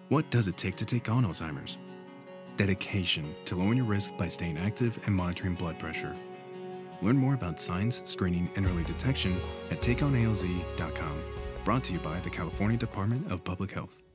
What does it take to take on Alzheimer's? Dedication to lowering your risk by staying active and monitoring blood pressure. Learn more about signs, screening, and early detection at takeonalz.com. Brought to you by the California Department of Public Health.